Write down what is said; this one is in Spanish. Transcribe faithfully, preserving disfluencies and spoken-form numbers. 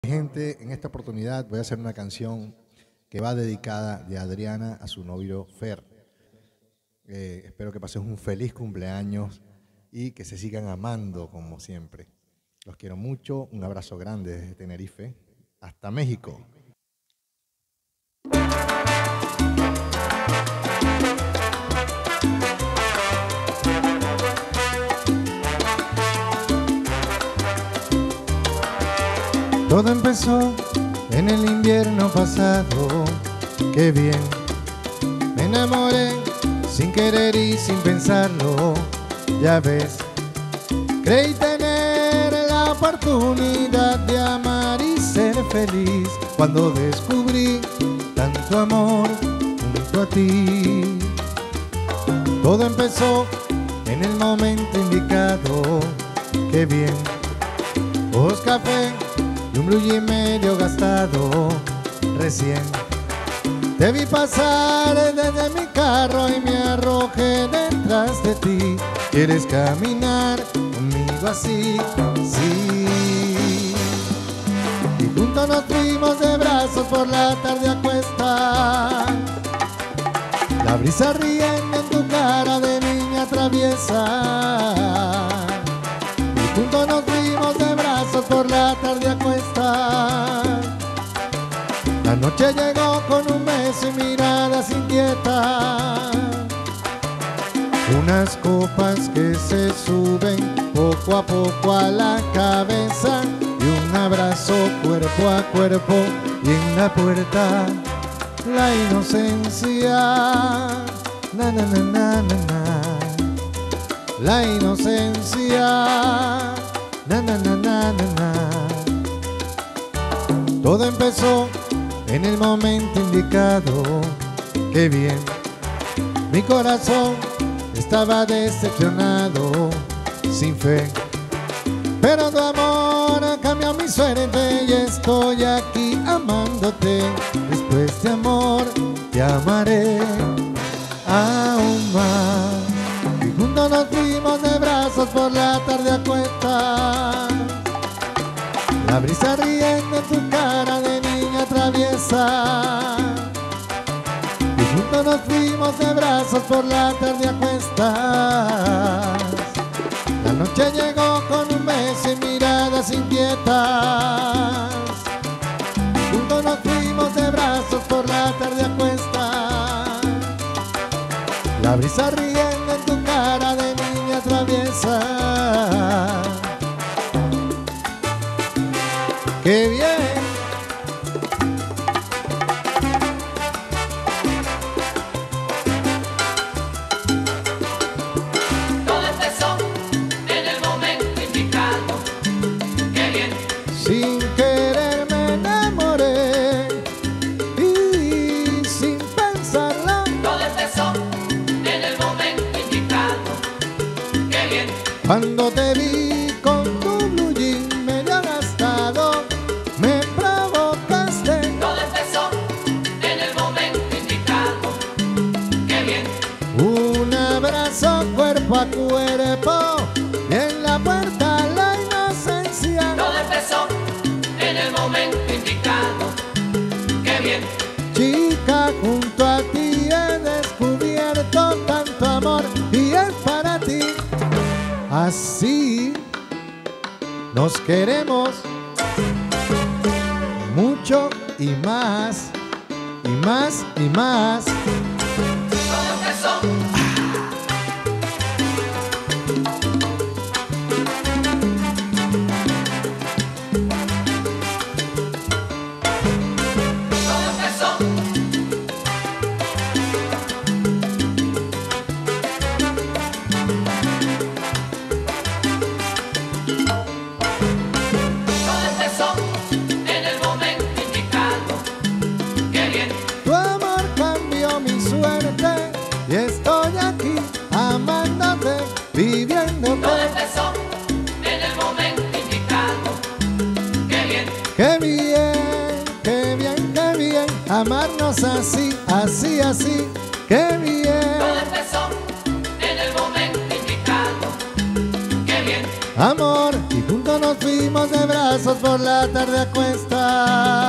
Gente, en esta oportunidad voy a hacer una canción que va dedicada de Adriana a su novio Fer. Eh, espero que pases un feliz cumpleaños y que se sigan amando como siempre. Los quiero mucho, un abrazo grande desde Tenerife hasta México. Todo empezó en el invierno pasado, qué bien. Me enamoré sin querer y sin pensarlo, ya ves. Creí tener la oportunidad de amar y ser feliz cuando descubrí tanto amor junto a ti. Todo empezó en el momento indicado, qué bien. Ojos café y un blue jean medio gastado recién. Te vi pasar desde mi carro y me arrojé detrás de ti. ¿Quieres caminar conmigo así? Sí. Y juntos nos fuimos de brazos por la tarde a cuestas. La brisa riendo en tu cara de niña traviesa. Y juntos nos fuimos de brazos por la tarde a cuestas. La noche llegó con un beso y miradas inquietas. Unas copas que se suben poco a poco a la cabeza y un abrazo cuerpo a cuerpo y en la puerta la inocencia. Na na na na na na. La inocencia. Na na na na na na. Todo empezó en el momento indicado, qué bien. Mi corazón estaba decepcionado, sin fe, pero tu amor cambió mi suerte y estoy aquí amándote. Después de amor te amaré aún más. Y juntos nos fuimos de brazos por la tarde a cuestas. La brisa riendo en tu cara de niña traviesa. Y juntos nos fuimos de brazos por la tarde a cuestas. La noche llegó con un beso y miradas inquietas. Y juntos nos fuimos de brazos por la tarde a cuestas. La brisa riendo en tu cara de niña traviesa. ¡Qué bien! Todo empezó en el momento indicado, ¡qué bien! Sin querer me enamoré y sin pensarlo. Todo empezó en el momento indicado, ¡qué bien! Cuando te vi con tu blue jean medio gastado, me provocaste. Todo empezó en el momento indicado, ¡qué bien! Un abrazo cuerpo a cuerpo y en la puerta la inocencia. Todo empezó en el momento indicado, ¡qué bien! Chica, junto a ti he descubierto tanto amor y es para ti. Así nos queremos mucho y más, y más y más. Todo empezó. Todo empezó. Todo empezó en el momento indicado, ¡qué bien! Tu amor cambió mi suerte y estoy aquí amándote, viviéndote. Todo empezó en el momento indicado, ¡qué bien! Qué bien, qué bien, qué bien, amarnos así, así, así, qué Todo bien. empezó en el momento indicado, ¡qué bien! Amor y juntos nos fuimos de brazos por la tarde a cuestas.